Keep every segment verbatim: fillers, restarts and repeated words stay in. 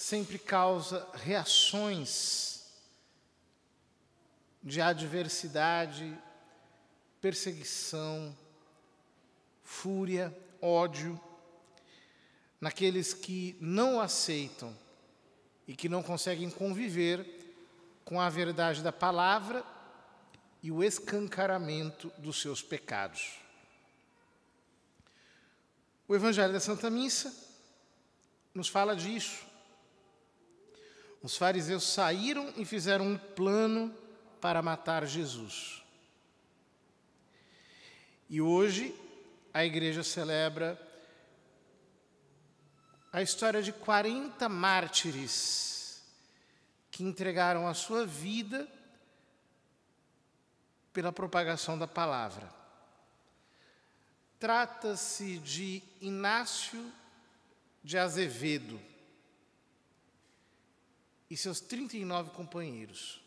sempre causa reações de adversidade, perseguição, fúria, ódio, naqueles que não o aceitam e que não conseguem conviver com a verdade da palavra e o escancaramento dos seus pecados. O Evangelho da Santa Missa nos fala disso. Os fariseus saíram e fizeram um plano para matar Jesus. E hoje a igreja celebra a história de quarenta mártires que entregaram a sua vida pela propagação da palavra. Trata-se de Inácio de Azevedo e seus trinta e nove companheiros.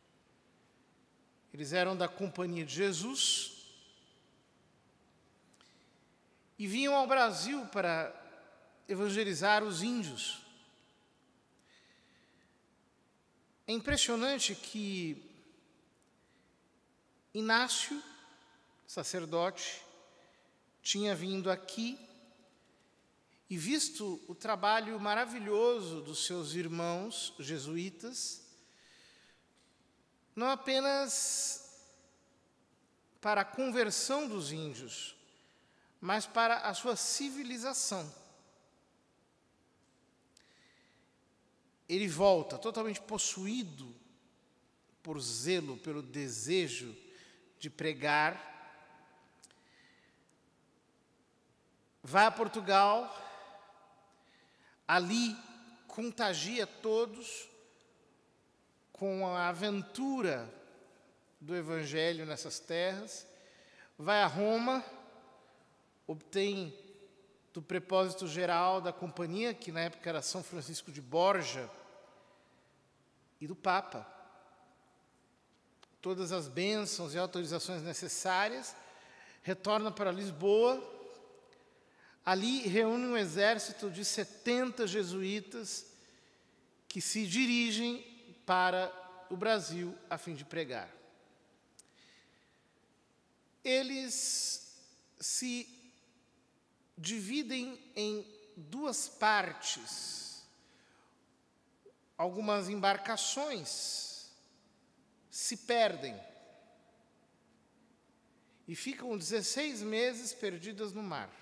Eles eram da Companhia de Jesus e vinham ao Brasil para evangelizar os índios. É impressionante que Inácio, sacerdote, tinha vindo aqui e visto o trabalho maravilhoso dos seus irmãos jesuítas, não apenas para a conversão dos índios, mas para a sua civilização. Ele volta totalmente possuído por zelo, pelo desejo de pregar. Vai a Portugal, ali contagia todos com a aventura do Evangelho nessas terras. Vai a Roma, obtém do prepósito geral da companhia, que na época era São Francisco de Borja, e do Papa, todas as bênçãos e autorizações necessárias, retorna para Lisboa. Ali reúne um exército de setenta jesuítas que se dirigem para o Brasil a fim de pregar. Eles se dividem em duas partes. Algumas embarcações se perdem e ficam dezesseis meses perdidas no mar.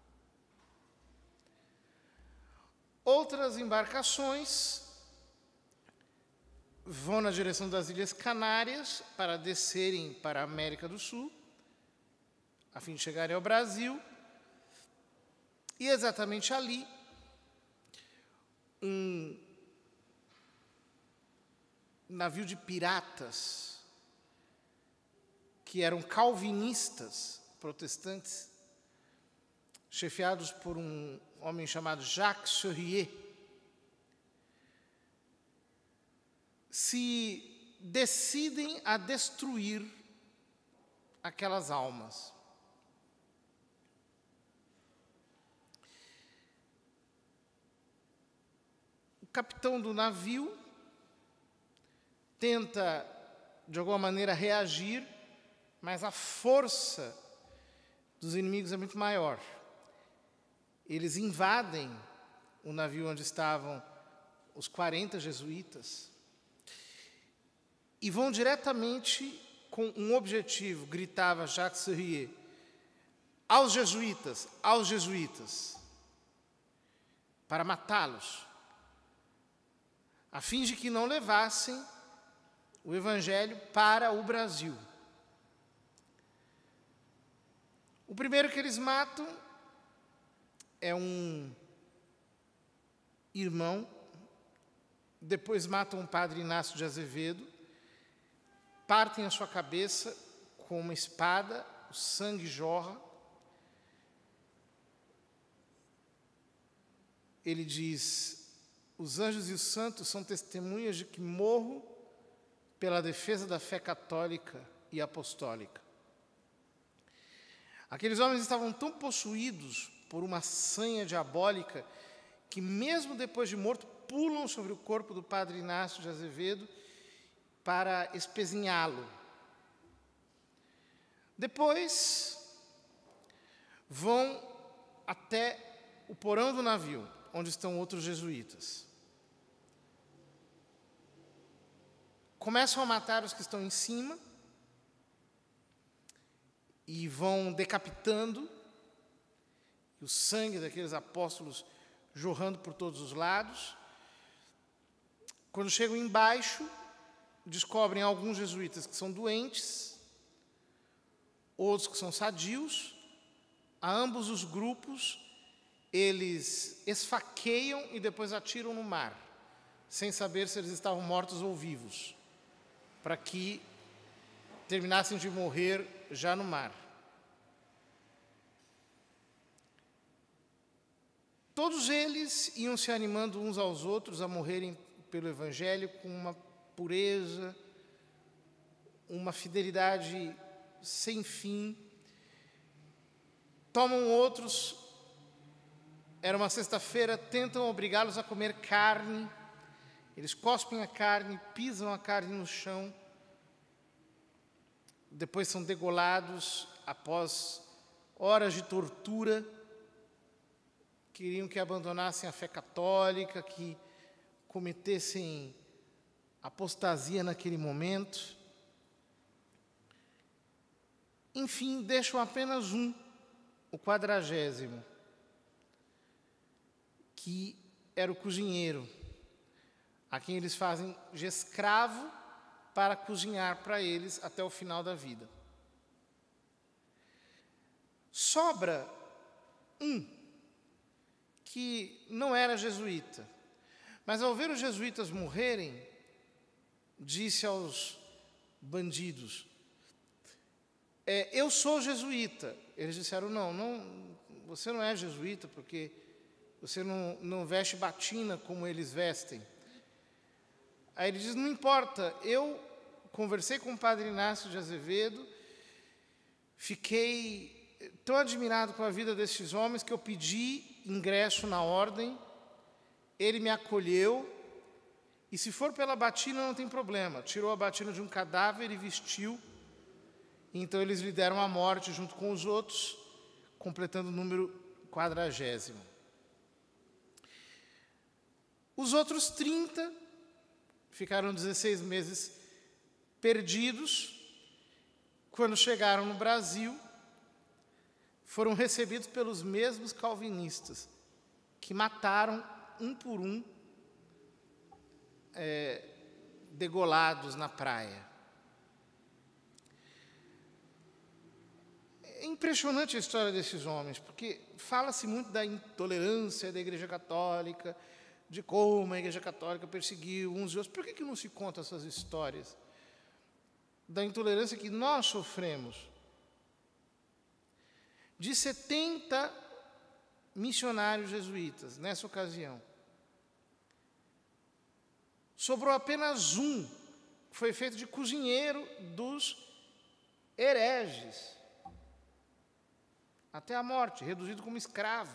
Outras embarcações vão na direção das Ilhas Canárias para descerem para a América do Sul, a fim de chegarem ao Brasil. E exatamente ali, um navio de piratas, que eram calvinistas, protestantes, chefiados por um homem chamado Jacques Chorrier, se decidem a destruir aquelas almas. O capitão do navio tenta, de alguma maneira, reagir, mas a força dos inimigos é muito maior. Eles invadem o navio onde estavam os quarenta jesuítas e vão diretamente com um objetivo, gritava Jacques Chorrier, aos jesuítas, aos jesuítas, para matá-los, a fim de que não levassem o Evangelho para o Brasil. O primeiro que eles matam é um irmão, depois matam o padre Inácio de Azevedo, partem a sua cabeça com uma espada, o sangue jorra. Ele diz: os anjos e os santos são testemunhas de que morro pela defesa da fé católica e apostólica. Aqueles homens estavam tão possuídos por uma sanha diabólica que mesmo depois de morto, pulam sobre o corpo do padre Inácio de Azevedo para espezinhá-lo. Depois, vão até o porão do navio, onde estão outros jesuítas. Começam a matar os que estão em cima e vão decapitando, e o sangue daqueles apóstolos jorrando por todos os lados. Quando chegam embaixo, descobrem alguns jesuítas que são doentes, outros que são sadios. A ambos os grupos, eles esfaqueiam e depois atiram no mar, sem saber se eles estavam mortos ou vivos, para que terminassem de morrer já no mar. Todos eles iam se animando uns aos outros a morrerem pelo Evangelho com uma pureza, uma fidelidade sem fim. Tomam outros, era uma sexta-feira, tentam obrigá-los a comer carne. Eles cospem a carne, pisam a carne no chão. Depois são degolados após horas de tortura. Queriam que abandonassem a fé católica, que cometessem apostasia naquele momento. Enfim, deixam apenas um, o quadragésimo, que era o cozinheiro, a quem eles fazem de escravo para cozinhar para eles até o final da vida. Sobra um que não era jesuíta, mas ao ver os jesuítas morrerem, disse aos bandidos: é, eu sou jesuíta. Eles disseram: não, não, você não é jesuíta, porque você não, não veste batina como eles vestem. Aí ele diz: não importa, eu conversei com o padre Inácio de Azevedo, fiquei tão admirado com a vida desses homens que eu pedi ingresso na ordem, ele me acolheu, e se for pela batina não tem problema. Tirou a batina de um cadáver e vestiu, então eles lhe deram a morte junto com os outros, completando o número quadragésimo. Os outros trinta ficaram dezesseis meses perdidos. Quando chegaram no Brasil, foram recebidos pelos mesmos calvinistas, que mataram um por um, é, degolados na praia. É impressionante a história desses homens, porque fala-se muito da intolerância da Igreja Católica, de como a Igreja Católica perseguiu uns e outros. Por que que não se conta essas histórias da intolerância que nós sofremos? De setenta missionários jesuítas, nessa ocasião, sobrou apenas um, que foi feito de cozinheiro dos hereges, até a morte, reduzido como escravo.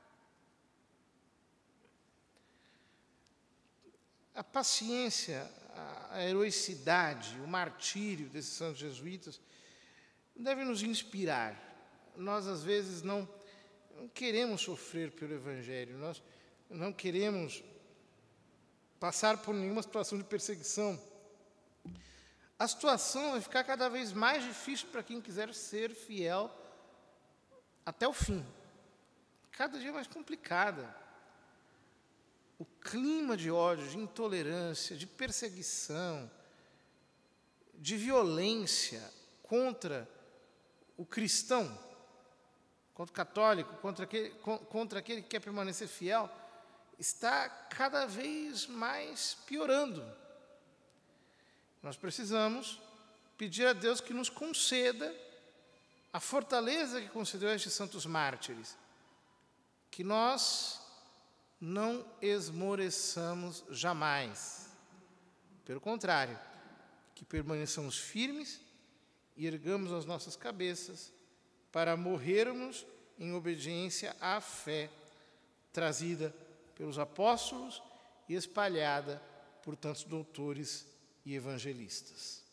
A paciência, a heroicidade, o martírio desses santos jesuítas deve nos inspirar. Nós, às vezes, não, não queremos sofrer pelo Evangelho, nós não queremos passar por nenhuma situação de perseguição. A situação vai ficar cada vez mais difícil para quem quiser ser fiel até o fim. Cada dia mais complicada. O clima de ódio, de intolerância, de perseguição, de violência contra o cristão, contra o católico, contra aquele, contra aquele que quer permanecer fiel, está cada vez mais piorando. Nós precisamos pedir a Deus que nos conceda a fortaleza que concedeu a estes santos mártires, que nós não esmoreçamos jamais. Pelo contrário, que permaneçamos firmes e ergamos as nossas cabeças para morrermos em obediência à fé trazida pelos apóstolos e espalhada por tantos doutores e evangelistas.